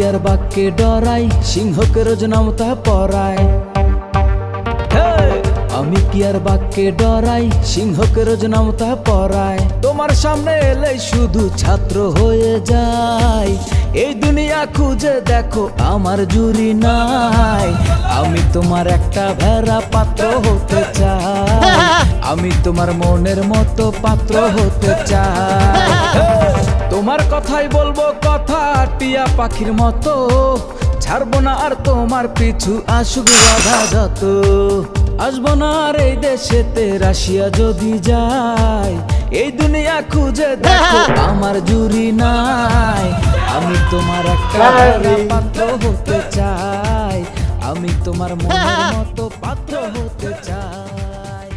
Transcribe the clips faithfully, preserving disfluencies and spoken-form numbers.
আর বাঘকে ডরাই, সিংহকে রোজ নামতা পড়াই। আমি কি আর বাঘকে ডরাই, সিংহকে রোজ নামতা পড়াই। তোমার সামনে এলে শুধু ছাত্র হয়ে যাই। এই দুনিয়া খুঁজে দেখো আমার জুরি নাই। আমি তোমার একটা ভেড়া পাত্র হতে চাই। আমি তোমার মনের মতো পাত্র হতে চাই। তোমার কথাই বলবো কথা, টিয়া পাখির মতো। ছাড়বো না আর তোমার পিছু, আসুক বাধা যত। আসবো না আর এই দেশেতে, রাশিয়া যদি যাই। এই দুনিয়া খুঁজে দেখো আমার জুরি নাই। আমি তোমার একটা পাত্র হতে চাই। আমি তোমার মনের মতো পাত্র হতে চাই।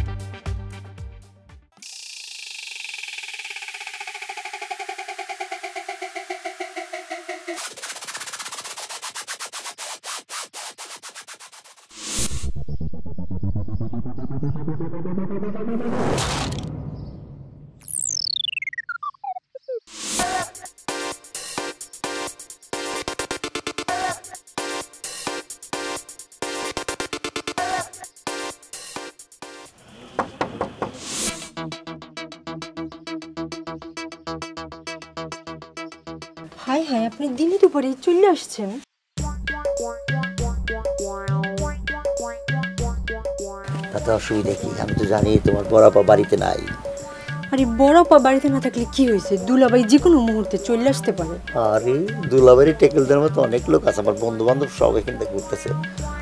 হাই হাই, আপনি দিনে দুপুরে চলে আসছেন। তাতে অসুবিধা কি? আমি তো জানি তোমার বড়াপা বাড়িতে নাই। আরে বড়পা বাড়িতে না থাকলে কি হয়েছে, দুলাভাই যে কোনো মুহূর্তে চলে আসতে পারে। আরে দুলাবাড়ি টেকেলদের মতো অনেক লোক আছে, আমার বন্ধু বান্ধব সব এখান থেকে ঘুরতেছে।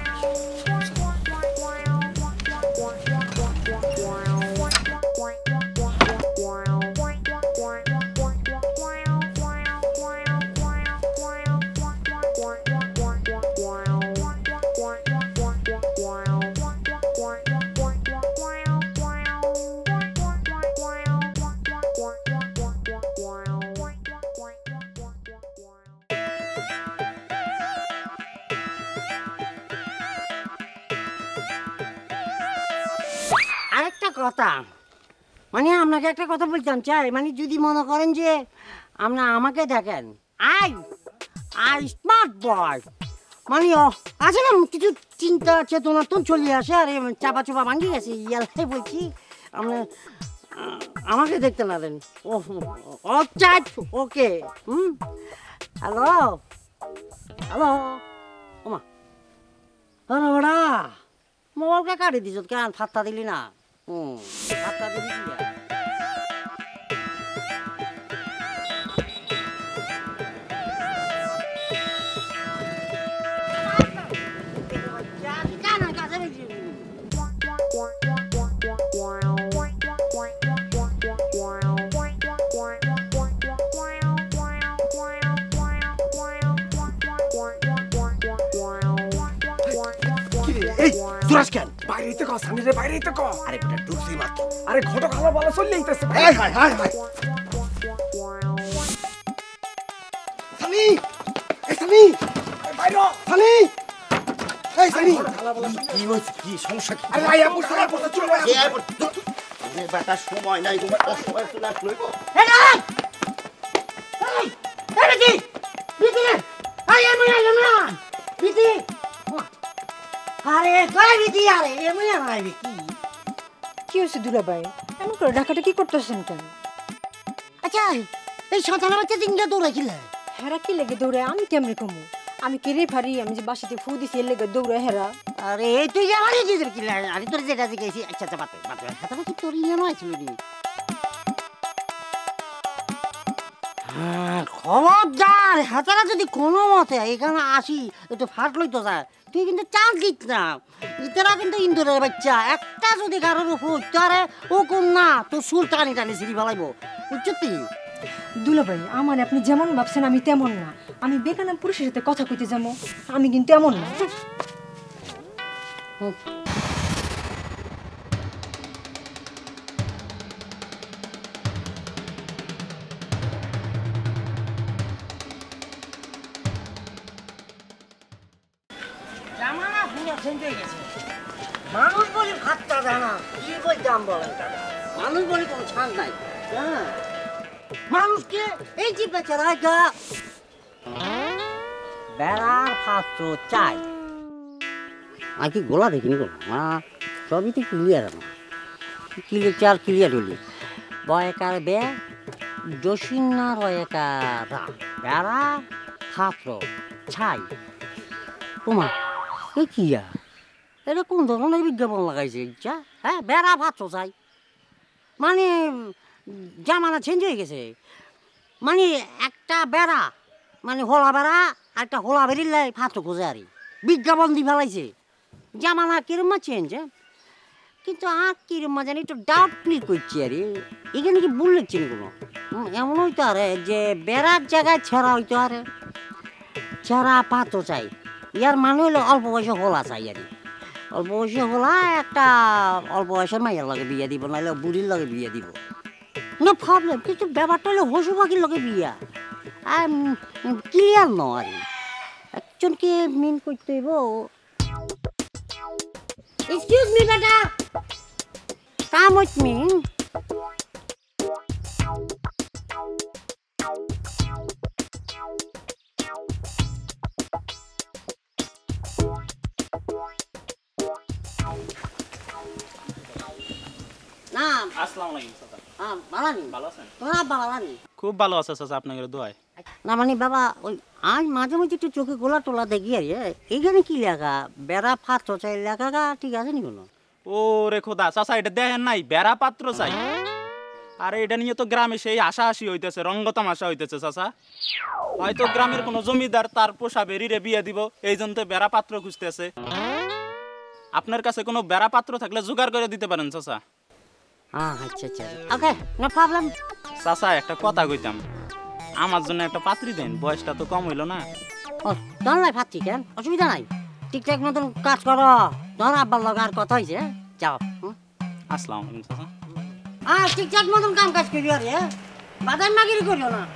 আরেকটা কথা, মানে আপনাকে একটা কথা বলতাম চাই, মানে যদি মনে করেন যে আপনি আমাকে দেখেন, আই আই স্মার্ট বয়, মানে আছে না কিছু চিন্তা চেতনা তো চলে আসে, আর চাপা চোপা ভাঙি গেছে, ইয়ালাই বলছি আপনি আমাকে দেখতে না দেন। ও চাই ওকে। হুম, হ্যালো হ্যালো, ওমা হ্যালো ওরা মোবাইলটা কাটি দিছ কেন, ফাত্তা দিলি না? হুম, ফাত্তা দিলি কি? সুরাজ কেন বাইরেতে কো, সামনে বাইরেতে কো। আরে বেটা ঢুকছি মাত্র। আরে ঘটো খালা বলা চলে আইতাছে। Hi hi hi hi Sami, এই সামি বাইরো সামি, এই সামি খালা বলা কি হইছে, কি সমস্যা কি? আরে আয়া পুরো সারা পুরো চলে আয়। এই এই বেটা সময় নাই, তোমার সময় চলে লইব। এই না এই এই বিটি বিটি আই এম না না বিটি। আরে কই বিটি, আরে এমন নাই বিটি। কি হয়েছে দুলাভাই, এমন করে ডাকাটা কি করতেছেন কেন? আচ্ছা এই সন্তান বাচ্চা দিনটা দৌড়াইছিল, হেরা কি লেগে দৌড়ে? আমি কেমনে কমু? আমি কে রে ভারি, আমি যে বাসাতে ফু দিছি এর লেগে দৌড়ে হেরা। আরে তুই যে আমারই দিদের কি লাগে, আরে তোর যেটা জিজ্ঞাসি। আচ্ছা আচ্ছা বাতে বাতে কথা কি তোর ইয়ে নয় ছিল রে। হ্যাঁ খবরদার, হাতারা যদি কোনো মতে এখানে আসি একটু ফাট লইতো যায়, তুই কিন্তু চাল দিত না। ইতারা কিন্তু ইন্দুরের বাচ্চা, একটা যদি কারোর উপর তারে ও কোন না তোর চুল টানি টানি সিঁড়ি ফেলাইব, বুঝছো তুই? দুলাভাই আমার আপনি যেমন ভাবছেন আমি তেমন না। আমি বেগানা পুরুষের সাথে কথা কইতে যাবো, আমি কিন্তু এমন না। মানুষ বলি ভাতটা জানা কি বলতাম বলেন, মানুষ বলি কোনো ছাড় নাই। হ্যাঁ মানুষকে এই যে বেচারা বেড়ার পাত্র চাই। আর কি গোলা দেখিনি কোনো মা সবই তো ক্লিয়ার না ক্লিয়ার চার ক্লিয়ার হলি বয়কার বে দশিনা রয়কারা বেড়া পাত্র চাই। ওমা এ কিয়া এটা কোন ধরনের বিজ্ঞাপন লাগাইছে ইচ্ছা? হ্যাঁ বেড়া পাত্র চাই মানে জামানা চেঞ্জ হয়ে গেছে। মানে একটা বেড়া মানে হোলা বেড়া আর একটা হোলা বেরিলাই পাত্র খোঁজে আর বিজ্ঞাপন দিয়ে ফেলাইছে। জামানা কিরম চেঞ্জ হ্যাঁ কিন্তু আর কিরম জানি একটু ডাউট ক্লিয়ার করছি আর এখানে কি ভুল লিখছি না কোনো এমন হইতো আরে যে বেড়ার জায়গায় ছেঁড়া হইতো আরে ছেঁড়া পাত্র চাই। ইয়ার মানে হইলো অল্প বয়সে হোলা চাই আর অল্প বয়সে হোলা একটা অল্প বয়সের মাইয়ার লগে বিয়ে দিব নাহলে বুড়ির লগে বিয়ে দিব নো প্রবলেম। কিন্তু ব্যাপারটা হলো পশু পাখির লগে বিয়া ক্লিয়ার ন আর একজনকে মিন করতে হইব। এক্সকিউজ মি বেটা কাম উইথ মি। খুব ভালো আছে চাচা আপনাদের দোয়ায়। না মানে বাবা ওই আজ মাঝে মাঝে একটু চোখে গোলা টোলা দেখি আর এইখানে কি লেখা বেড়া পাত্র চাই লেখা গা ঠিক আছে নি কোনো? ও রে খোদা চাচা এটা দেখেন নাই বেড়া পাত্র চাই। আরে এটা নিয়ে তো গ্রামে সেই হাসাহাসি হইতেছে রঙ্গতামাশা হইতেছে চাচা। হয়তো গ্রামের কোনো জমিদার তার পোষা বেরিরে বিয়ে দিব এই জন্য তো বেড়া পাত্র খুঁজতেছে। আপনার কাছে কোনো বেড়া পাত্র থাকলে জোগাড় করে দিতে পারেন চাচা। আচ্ছা আচ্ছা ওকে নো প্রবলেম। চাচা একটা কথা কইতাম আমার জন্য একটা পাত্রী দেন বয়সটা তো কম হইলো না। ও তোর লাই পাত্রী কেন অসুবিধা নাই ঠিকঠাক মতন কাজ করো তোর আব্বার লগে আর কথা হয়েছে যাও। আসসালামু আলাইকুম চাচা। হ্যাঁ ঠিকঠাক মতন কাম কাজ করি আর বাদাম মাগিরি করিও না।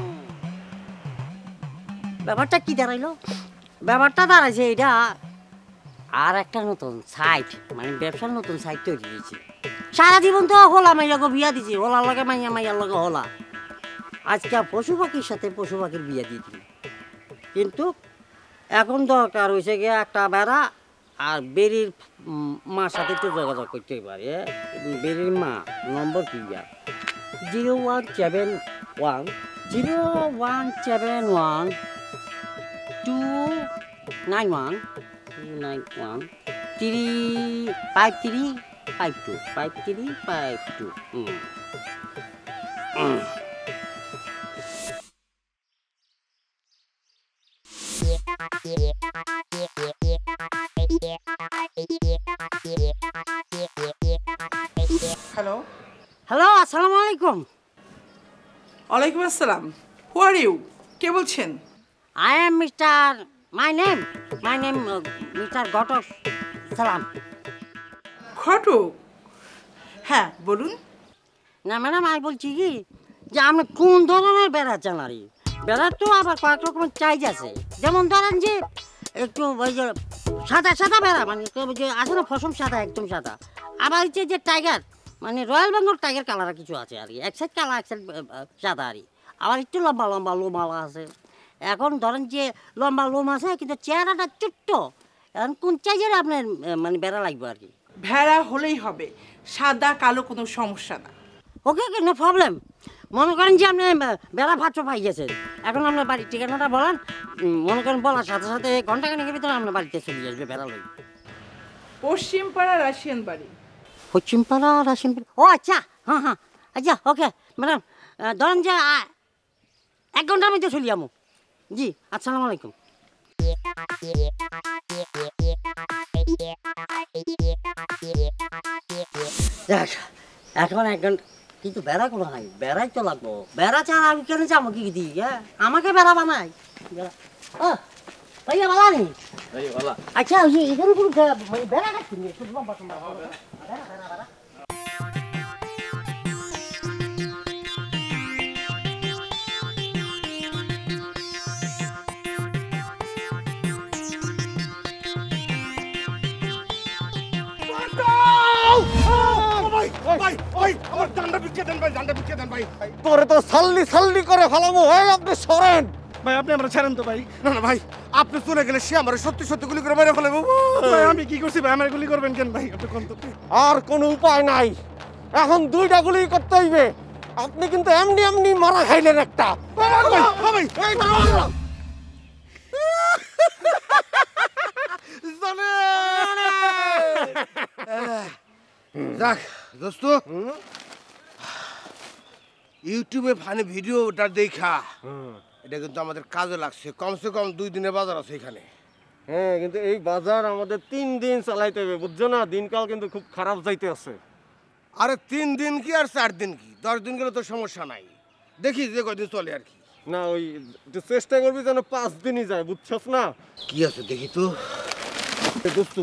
ব্যাপারটা কি দাঁড়াইলো? ব্যাপারটা দাঁড়াইছে এটা আর একটা নতুন সাইট মানে ব্যবসার নতুন সাইট তৈরি হয়েছে। সারা জীবন তো হোলা মাইয়াকে বিয়া দিছি হোলার লগে মাইয়া মাইয়ার লগে হোলা আজকে পশু পাখির সাথে পশু পাখির বিয়া দিয়ে দিই। কিন্তু এখন দরকার হয়েছে গিয়ে একটা বেড়া আর বেরির মার সাথে একটু যোগাযোগ করতে পারে। বেরির মা নম্বর কি zero one seven one zero one seven one two nine one two nine one three five three five two five three five two. Hello hello আসসালামু আলাইকুম। ওয়ালাইকুম আসসালাম। Who are you? কে বলছেন? I am mister my name my name mister ঘটক সালাম। ঘটক? হ্যাঁ বলুন। না ম্যাডাম আমি বলছি কি যে আপনি কোন ধরনের বেড়া চান আর বেড়ার তো আবার কয়েক রকমের চাইজ আছে। যেমন ধরেন যে একটু ওই যে সাদা সাদা বেড়া মানে যে আছে না ফসল সাদা একদম সাদা। আবার হচ্ছে যে টাইগার মানে রয়্যাল বেঙ্গল টাইগার কালার কিছু আছে আর কি এক সাইড কালার এক সাইড সাদা আর আবার একটু লম্বা লম্বা লোমালা আছে। এখন ধরেন যে লম্বা লোম আছে কিন্তু চেহারাটা ছোট্ট। এখন কোন চাইজের আপনার মানে বেড়া লাগবে আর কি? ভেড়া হলেই হবে, সাদা কালো কোনো সমস্যা না। Okay okay no problem. মনে করেন যে আপনি বেড়া ভাত পাই গেছেন এখন আপনার বাড়ির ঠিকানাটা বলেন। মনে করেন বলার সাথে সাথে ঘন্টা খানেকের ভিতরে আপনার বাড়িতে চলে আসবে বেড়া লই। পশ্চিম পাড়া রাশিয়ান বাড়ি। পশ্চিম পাড়া রাশিয়ান বাড়ি ও আচ্ছা হ্যাঁ হ্যাঁ আচ্ছা ওকে ম্যাডাম ধরেন যে এক ঘন্টার মধ্যে চলি আমো। জি আসসালামু আলাইকুম। এখন এক ঘন্টা কিন্তু বেড়া কোনো নাই বেড়াই তো লাগবো। বেড়া ছাড়া আমি কেন যাবো কি দিই? হ্যাঁ আমাকে বেড়া বানাই ও ভাইয়া বালা নি আচ্ছা এখানে কোনো মানে বেড়াটা কিনে বেড়া বেড়া বেড়া তোরে তো সাল্লি সাল্লি করে ফেলামো। হয় আপনি সরেন। ভাই আপনি আমরা ছাড়েন তো ভাই। না না ভাই, আপনি চলে গেলে সে আমার সত্যি সত্যি গুলি করে মেরে ফেলে বাবু। ভাই আমি কি করছি ভাই, আমার গুলি করবেন কেন ভাই? আপনি কোন তো আর কোনো উপায় নাই, এখন দুইটা গুলি করতে হইবে। আপনি কিন্তু এমনি এমনি মারা খাইলেন একটা। যাক দোস্ত, ইউটিউবে ফানি ভিডিওটা দেখা এটা কিন্তু আমাদের কাজে লাগছে। কমসে কম দুই দিনের বাজার আছে এখানে। হ্যাঁ, কিন্তু এই বাজার আমাদের তিন দিন চালাইতে হবে, বুঝছো না? দিনকাল কিন্তু খুব খারাপ যাইতে আছে। আরে তিন দিন কি আর চার দিন কি, দশ দিন গেলে তো সমস্যা নাই। দেখি যে কয়দিন চলে আর কি। না ওই একটু চেষ্টা করবি যেন পাঁচ দিনই যায়, বুঝছস না? কি আছে দেখি তো দোস্ত।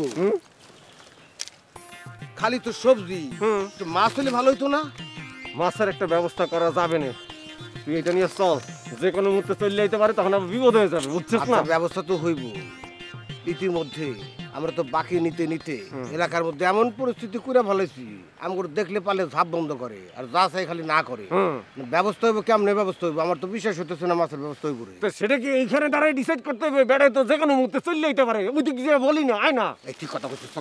খালি তো সবজি, একটু মাছ হলে ভালো হইতো না? মাছের একটা ব্যবস্থা করা যাবে না, তুই এটা নিয়ে চল। যে কোনো মুহূর্তে চলে যাইতে পারে, তখন আবার বিপদ হয়ে যাবে, বুঝছস না? ব্যবস্থা তো হইব। ইতিমধ্যে আমরা তো বাকি নিতে নিতে এলাকার মধ্যে এমন পরিস্থিতি করে ফেলেছি, আমার দেখলে পালে ঝাপ বন্ধ করে আর যা চাই খালি না করে। ব্যবস্থা হইব কেমনে? ব্যবস্থা হইব আমার তো বিশ্বাস হতেছে না মাছের ব্যবস্থা হইব। সেটা কি এইখানে দাঁড়াই ডিসাইড করতে হবে? বেড়াই তো যে কোনো মুহূর্তে চলে যাইতে পারে, ওই দিক দিয়ে বলি না, আয় না। এই ঠিক কথা বলছিস।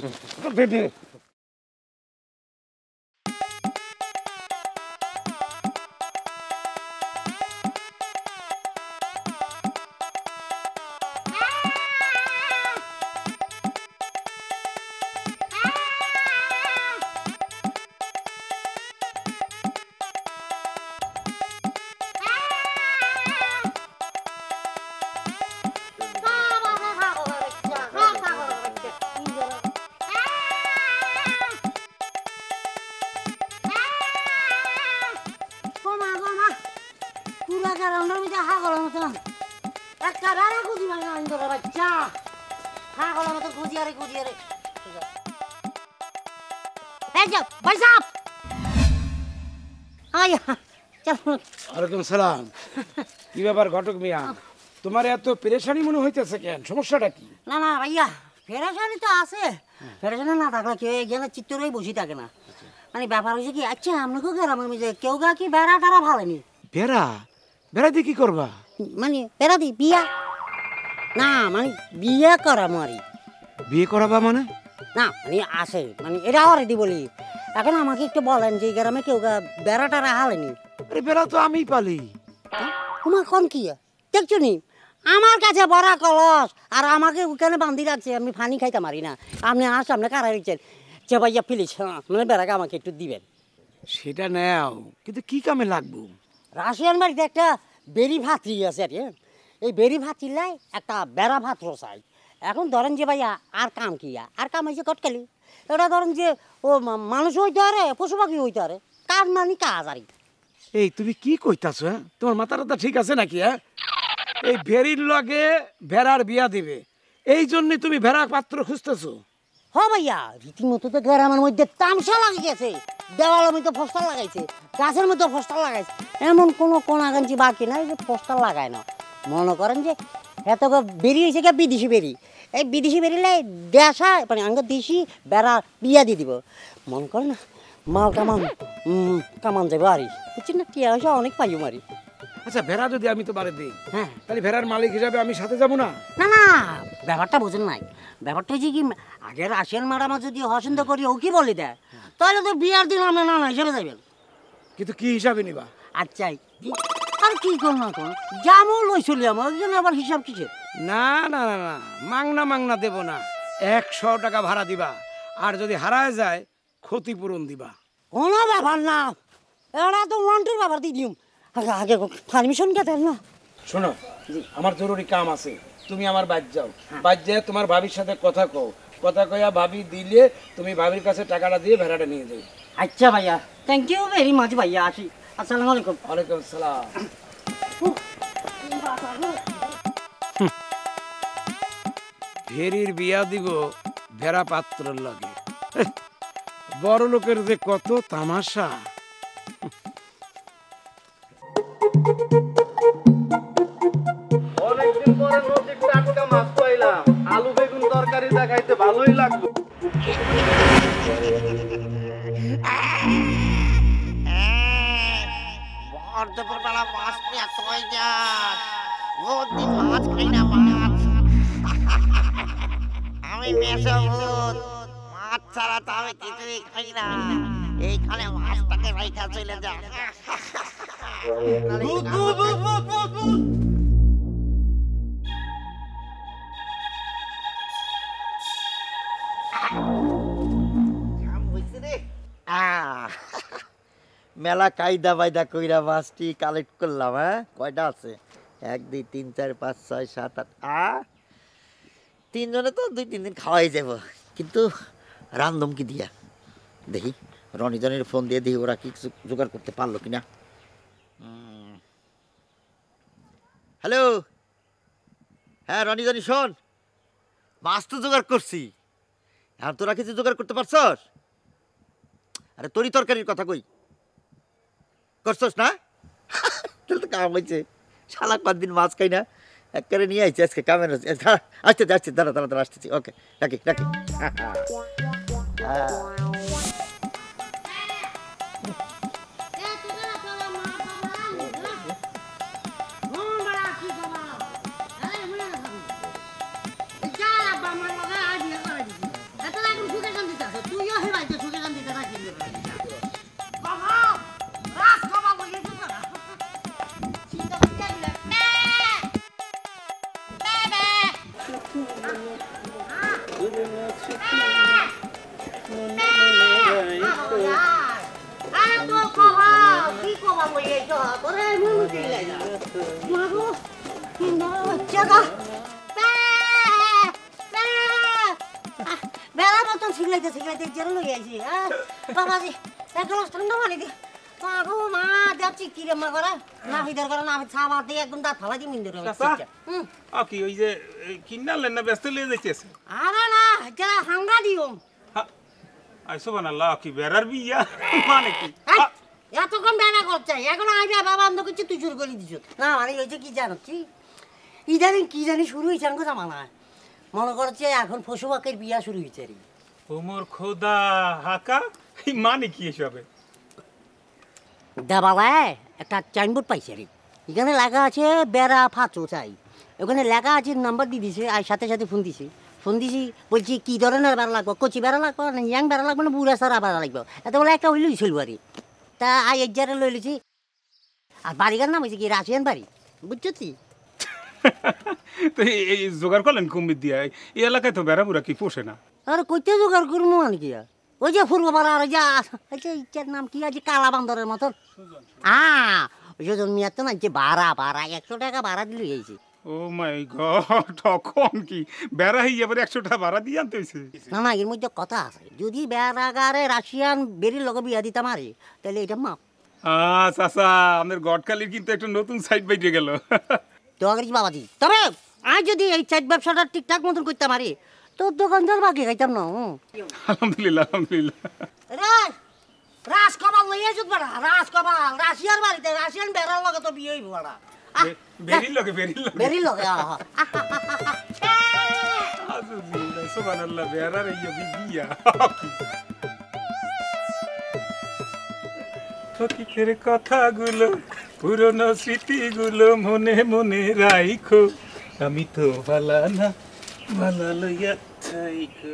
ওয়ালাইকুম সালাম। কি ব্যাপার ঘটক মিয়া, তোমার এত পেরেশানি মনে হইতেছে কেন? সমস্যাটা কি? না না ভাইয়া, ফেরাসানি তো আছে, ফেরাসানি না থাকলে কেউ এখানে চিত্তরেই বসে থাকে না। মানে ব্যাপার হয়েছে কি, আচ্ছা আপনাকে গ্রামের মধ্যে কেউ গা কি বেড়া টারা ভালেনি? বেড়া? বেড়া দিয়ে কি করবা? মানে বেড়া দি বিয়া না, মানে বিয়ে করা মারি। বিয়ে করাবা মানে? না মানে আছে, মানে এটা অলরেডি বলি। এখন আমাকে একটু বলেন যে গ্রামে কেউ গা বেড়া টারা হালেনি? আরে বেড়া তো আমি পালি। তোমার কোন কি দেখছো নি? আমার কাছে বড় কলস আর আমাকে ওখানে বান্ধি রাখছে, আমি পানি খাইতে মারি না। আপনি আর সামনে কারা দিচ্ছেন যে ভাইয়া প্লিজ মানে বেড়াকে আমাকে একটু দিবেন। সেটা নেও, কিন্তু কি কামে লাগবো? রাশিয়ান বাড়িতে একটা বেরি ভাতরি আছে আর এই বেরি ভাতরিলাই একটা বেড়া ভাত রসাই। এখন ধরেন যে ভাইয়া আর কাম কি আর কাম হয়েছে কটকালি। এটা ধরেন যে ও মানুষ হইতে পারে, পশু পাখি হইতে পারে, কার মানে কাজ আর। এই তুমি কি কইতাছো? হ্যাঁ, তোমার মাথাটা ঠিক আছে নাকি? হ্যাঁ, এই ভেড়ির লগে ভেড়ার বিয়া দিবে, এই জন্য তুমি ভেড়া পাত্র খুঁজতেছো? হ ভাইয়া, রীতিমতো তো গ্রামের মধ্যে তামসা লাগিয়ে গেছে, দেওয়ালের মধ্যে ফস্টার লাগাইছে, গাছের মধ্যে ফস্টার লাগাইছে, এমন কোনো কোনাগাঞ্চি বাকি নাই যে ফস্টার লাগায় না। মনে করেন যে এত বেরি হয়েছে কে বিদেশি বেরি, এই বিদেশি বেরিলে দেশা মানে আঙ্গ দেশি বেড়া বিয়া দিয়ে দিব। মনে করেন না মাল কামান কামান যাবো আরই, বুঝছেন না? টিয়া পয়সা অনেক পাইও মারি। আচ্ছা ভেড়া যদি আমি তো বারে দিই, হ্যাঁ তাহলে ভেড়ার মালিক হিসাবে আমি সাথে যাবো না? না না, ব্যাপারটা বোঝেন নাই। ব্যাপারটা হচ্ছে কি, আগে রাশিয়ান ম্যাডাম যদি পছন্দ করি ও কি বলে দেয়, তাহলে তো বিয়ার দিন আমরা না না হিসেবে যাবেন। কিন্তু কি হিসাবে নিবা? আচ্ছা আর কি করুন না করুন, যেমন লই চলি আমার ওই জন্য আবার হিসাব কিসের? না না না না, মাংনা মাংনা দেব না, একশো টাকা ভাড়া দিবা, আর যদি হারায় যায় ক্ষতিপূরণ দিবা। কোনো ব্যাপার না, এটা তো ওয়ান্টের ব্যাপার দিয়ে দিম। আগে আগে পারমিশন কে দেন না? শোনো, আমার জরুরি কাম আছে, তুমি আমার বাড়ি যাও, বাড়ি যেয়ে তোমার ভাবির সাথে কথা কও, কথা কইয়া ভাবি দিলে তুমি ভাবির কাছে টাকাটা দিয়ে ভেড়াটা নিয়ে যাই। আচ্ছা ভাইয়া, থ্যাংক ইউ ভেরি মাচ ভাইয়া, আসি। আসসালামু আলাইকুম। ওয়ালাইকুম আসসালাম। ভেড়ির বিয়া দিব ভেড়া পাত্রর লাগে, বড় লোকের যে কত তামাশা। অনেকদিন পরে নদীর টাটকা মাছ পাইলাম, আলু বেগুন তরকারি দেখাইতে ভালোই লাগলো। দুপুরবেলা মাছ নিয়ে কই যাস? বহুদিন মাছ খাই না মাছ। আমি মেশো ভূত, মাছ ছাড়া তো আমি কিছুই খাই না। এইখানে মাছটাকে রাইখা চলে যা। ভূত ভূত ভূত ভূত ভূত ভূত। মেলা কায়দা বায়দা কইরা মাছটি কালেক্ট করলাম। হ্যাঁ, কয়টা আছে? এক দুই তিন চার পাঁচ ছয় সাত আট। আ তিনজনে তো দুই তিন দিন খাওয়াই যাব, কিন্তু রান্ধম কি দিয়া দেখি। রনিজনের ফোন দিয়ে দেখি ওরা কি কিছু জোগাড় করতে পারলো কিনা। হ্যালো, হ্যাঁ রনিজনি শোন, মাছ তো জোগাড় করছি। আর তোরা কিছু জোগাড় করতে পারছস? আরে তরি তরকারির কথা কই, করছস না? তাহলে তো কাম হয়েছে। শালা কদিন মাছ খাই না, একবারে নিয়ে আইছি আজকে কামের। আসতে আসতে দাঁড়া দাঁড়া দাঁড়া আসতেছি। ওকে, রাখি রাখি। বেলা মতন শিখলাইতে শিখলাইতে জেরো লই আইছি। বাবাজি এক গ্লাস ঠান্ডা পানি দি। পাগো মা যাচ্ছি কি রে মা করা না হিদার করে না আমি ছাবা দিয়ে একদম দাঁত ফালা দি মিন্দে রে। হুম আ কি ওই যে কিন্নালেন না ব্যস্ত লিয়ে যাইতেছে? আরে না যারা হাঙ্গা দিও। আই সুবহানাল্লাহ, কি বেরার বিয়া মানে কি? এতক্ষণ বেড়া করছে, এখন আইবে বাবা অন্ধ করছে তুই শুরু করে দিছ। না মানে হয়েছে কি জানাচ্ছি, ইদানিং কি জানি শুরু হয়েছে আমাকে জামানা মনে করছে এখন পশু পাখির বিয়া শুরু হয়েছে। রে ওমর খোদা হাকা, এই মানে কি এসবে? দেবালায় একটা সাইনবোর্ড পাইছে রে, এখানে লেখা আছে বেড়া ফাঁচো চাই। ওখানে লেখা আছে, নাম্বার দিয়ে দিছে, আর সাথে সাথে ফোন দিছি। ফোন দিছি বলছি কি ধরনের বেড়া লাগবো, কচি বেড়া লাগবো না ইয়াং বেড়া লাগবো না বুড়া সারা বেড়া লাগবো। এত বলে একটা হইলেই চলবো আর তা আই এক জারে লই লিছি। আর বাড়িঘর নাম হয়েছে কি রাশিয়ান বাড়ি, বুঝছো তুই? তো এই জোগাড় করলেন কুমির দিয়া? এই এলাকায় তো বেড়া বুড়া কি পোষে না। আরে কইতে জোগাড় করবো আর কি, ওই যে ফুরবো পাড়া আর যা ইচ্ছার নাম কি আছে কালা বান্দরের মতন। হ্যাঁ ওই যে মিয়ার তো না যে ভাড়া ভাড়া একশো টাকা ভাড়া দিলে গেছি। ও মাই গড, তখন কি বেড়া হইয়া পরে একশো টাকা ভাড়া দিয়ে আনতে হয়েছে? না না এর মধ্যে কথা আছে, যদি বেড়াগারে রাশিয়ান বেরির লগে বিয়া দিতাম আরে তাহলে এটা মাপ। আচ্ছা আচ্ছা, আমাদের গডকালির কিন্তু একটা নতুন সাইট বাইরে গেল। তো আগে বাবাজি, তবে আজ যদি এই সাইড ব্যবসাটা ঠিকঠাক মতন করতে পারি তোর দোকানদার বাকি খাইতাম না। আলহামদুলিল্লাহ আলহামদুলিল্লাহ। রাজ রাজ কবাল লইয়া যুত বড়া, রাজ কবাল রাশিয়ার বাড়িতে রাশিয়ান বেড়ার লগে তো বিয়ে হইব বড়া। বেরির লগে বেরির লগে বেরির লগে আহা আল্লাহ সুবহানাল্লাহ, বেড়ার এই বিয়া ফকিরের কথাগুলো পুরনো স্মৃতিগুলো মনে মনে রাইখো, আমি তো ভালা না ভালা লইয়া চাইখো।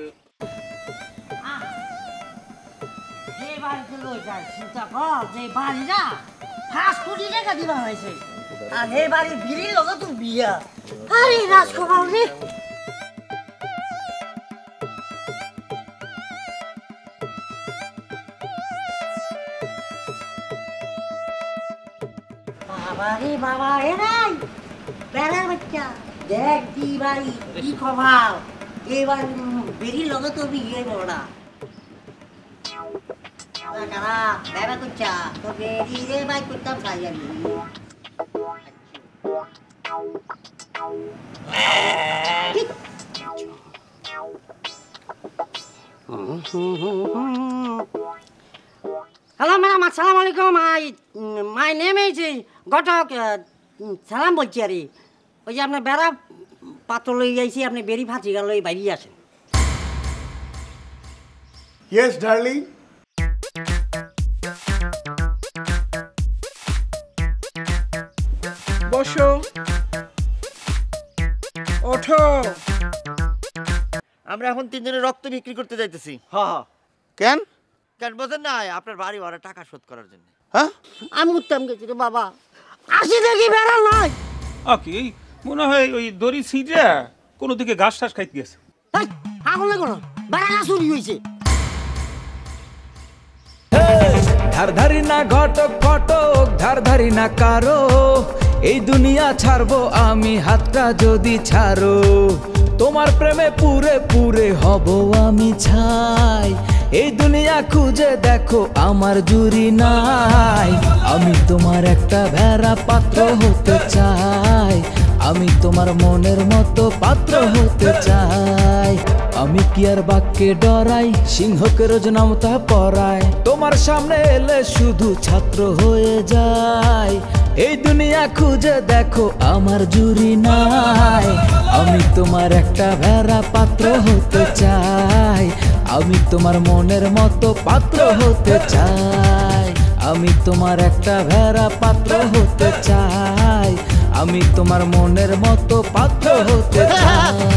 যে বাড়িতে লই যায় চিন্তা কর, যে বাড়িটা ফার্স্ট কোটি টাকা দিবা হয়েছে, আর এই বাড়ির বিড়ির লগে তোর বিয়া। আরে রাজকুমার রে বাবা রে বাবা, এ নাই বেড়ার বাচ্চা দেখ দি বাড়ি কি খবর। এবার বেরির লগে তো বিয়ে বড়া কারা বেড়া করছা তো বেরি রে ভাই করতাম চাই আমি। হ্যালো ম্যাডাম, আসসালামু আলাইকুম। মাই মাই নেম ইজ ঘটক, সালাম বলছি আরে। ওই যে আপনার বেড়া পাত্র লই যাইছি, আপনি বেরি ফাঁচি গেল লই বাইরে আসেন। Yes darling. বসো। ওঠো। আমরা এখন তিনজনের রক্ত বিক্রি করতে যাইতেছি। হ্যাঁ হ্যাঁ কেন কেন বোঝেন না? আপনার বাড়ি ভাড়া টাকা শোধ করার জন্য। হ্যাঁ আমি উঠতাম গেছি রে বাবা, আসি দেখি বেড়া নাই। কি মনে হয় ওই দড়ি ছিঁড়ে কোনো দিকে ঘাস টাস খাইতে গেছে। আগুন লাগো না, বেড়া না চুরি হয়েছে। ধার ধারি না ঘটক ফটক, ধার ধারি না কারো, এই দুনিয়া ছাড়বো আমি হাতটা যদি ছাড়ো। তোমার প্রেমে পুরে পুরে হব আমি ছাই, এই দুনিয়া খুঁজে দেখো আমার জুরি নাই। আমি তোমার একটা ভেড়া পাত্র হতে চাই, আমি তোমার মনের মতো পাত্র হতে চাই। আমি কি আর বাক্যে ডরাই, সিংহকে রোজ নামতা পড়াই, তোমার সামনে এলে শুধু ছাত্র হয়ে যায়। এই দুনিয়া খুঁজে দেখো আমার জুরি নাই, আমি তোমার একটা ভেড়া পাত্র হতে চাই, আমি তোমার মনের মতো পাত্র হতে চাই। আমি তোমার একটা ভেড়া পাত্র হতে চাই, আমি তোমার মনের মতো পাত্র হতে চাই।